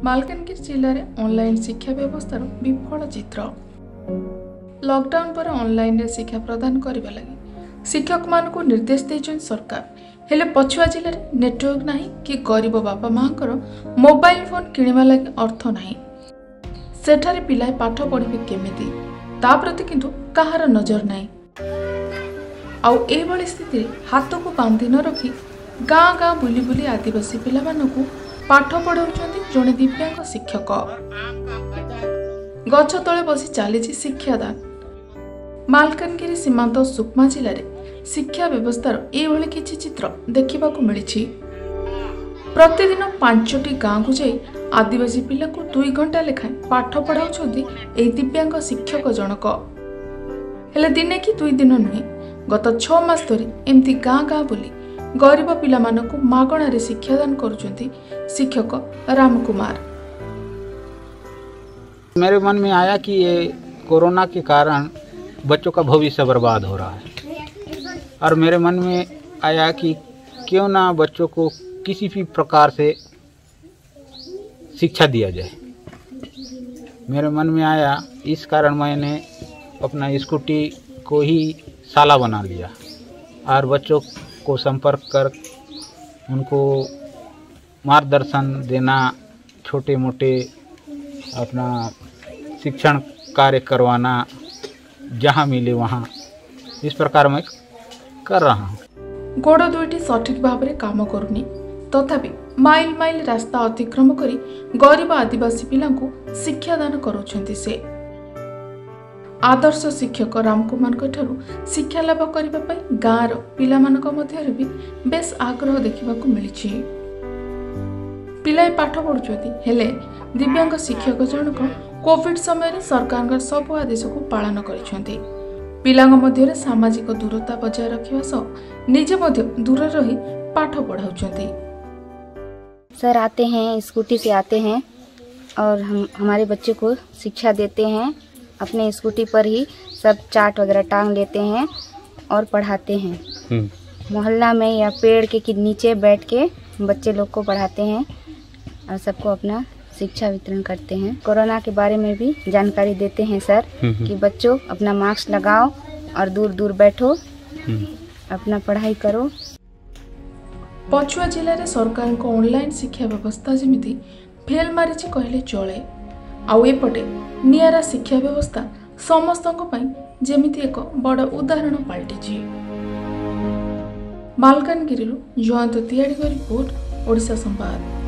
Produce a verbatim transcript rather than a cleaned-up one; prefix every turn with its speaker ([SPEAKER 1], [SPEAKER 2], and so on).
[SPEAKER 1] मालकानगिरी जिले में ऑनलाइन शिक्षा व्यवस्था विफल चित्र। लॉकडाउन पर ऑनलाइन रे शिक्षा प्रदान करने लगी शिक्षक मान को निर्देश देछन सरकार। हेले पछुआ जिले में नेटवर्क नहीं कि गरीब बापा माँ मोबाइल फोन किणवा लगी अर्थ नहीं। सेठारे पिलाए पाठ पढ़े केमिति ता प्रति किंतु कहार नजर नहीं। आउ एभली स्थिति हाथ को बांधि न रखी गाँ गाँ बुली बुली आदिवासी पिला मानकु पाठ पढ़ाउछन्ति जणे दिव्यांग शिक्षक। गछ तले बसी चली शिक्षादान। मालकानगिरी सीमांत सुकमा जिले में शिक्षा व्यवस्थार एभली किछि चित्र देखा मिली। प्रतिदिन पांचटी गाँव को जाई आदिवासी पिला को दुई घंटा लेखाएं पाठ पढ़ाउछन्ति एही दिव्यांग शिक्षक जनक। हेले दिने कि दुई दिन नुहे गत छह मास धरी एमती गाँ गाँ बुली गरीब पिला मानकु मागणारे शिक्षादान करुछन्ति शिक्षक राम कुमार।
[SPEAKER 2] मेरे मन में आया कि ये कोरोना के कारण बच्चों का भविष्य बर्बाद हो रहा है और मेरे मन में आया कि क्यों ना बच्चों को किसी भी प्रकार से शिक्षा दिया जाए। मेरे मन में आया, इस कारण मैंने अपना स्कूटी को ही साला बना लिया और बच्चों को संपर्क कर उनको मार्गदर्शन देना, छोटे मोटे अपना शिक्षण कार्य करवाना, जहाँ मिले वहाँ, इस प्रकार मैं कर रहा हूँ।
[SPEAKER 1] गोड़ दुईटी सठिक भाव में काम करुनी तथापि माइल माइल रास्ता अतिक्रम करी गरीब आदिवासी पिला शिक्षादान करुछन्ति से। आदर्श शिक्षक रामकुमार ठारू शिक्षा लाभ करने गाँव पिला मध्य भी बेस आग्रह देखा मिली। पिलाए पाठ पढ़ुछन्ति हेले दिव्यांग शिक्षक जनक कोविड समय सरकार सब आदेश को पालन करिसेंति। पिलांग मध्य सामाजिक दूरता बजाय रखिवा सह निजे मध्य दूर रही पाठ पढ़ाउछन्ति।
[SPEAKER 3] सर आते हैं, स्कूटी से आते हैं और हम हमारे बच्चे को शिक्षा देते हैं। अपने स्कूटी पर ही सब चार्ट वगैरह टांग लेते हैं और पढ़ाते हैं। मोहल्ला में या पेड़ के नीचे बैठ के बच्चे लोग को पढ़ाते हैं और सबको अपना शिक्षा वितरण करते हैं। कोरोना के बारे में भी जानकारी देते हैं सर कि बच्चों अपना मास्क लगाओ और दूर दूर बैठो, अपना पढ़ाई करो।
[SPEAKER 1] पछुआ जिले में सरकार को ऑनलाइन शिक्षा व्यवस्था जमिति फेल मारिछि कहले चले। आउ एपटे नियारा शिक्षा व्यवस्था समस्तों पई जेमिति एक बड़ उदाहरण पलटिछि। मालकानगिरी जयंत तिवारी रिपोर्ट, ओडिशा संवाद।